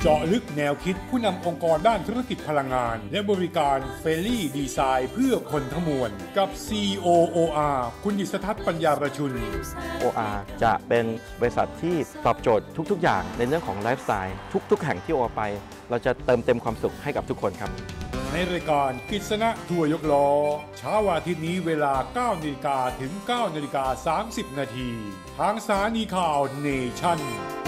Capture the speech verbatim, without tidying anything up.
เจาะลึกแนวคิดผู้นำองค์กรด้านธุรกิจพลังงานและบริการเฟรลี่ดีไซน์เพื่อคนทั้งมวลกับ ซี โอ โอ อาร์ คุณดิษฐัศน์ปัญญาประชุนโอ อาร์ จะเป็นบริษัทที่ตอบโจทย์ทุกๆอย่างในเรื่องของไลฟ์สไตล์ทุกๆแห่งที่โอไปเราจะเติมเต็มความสุขให้กับทุกคนครับในรายการกฤษณะทัวร์ยกล้อเช้าวันอาทิตย์นี้เวลา เก้านาฬิกา ถึง เก้านาฬิกาสามสิบนาทีทางสถานีข่าวเนชั่น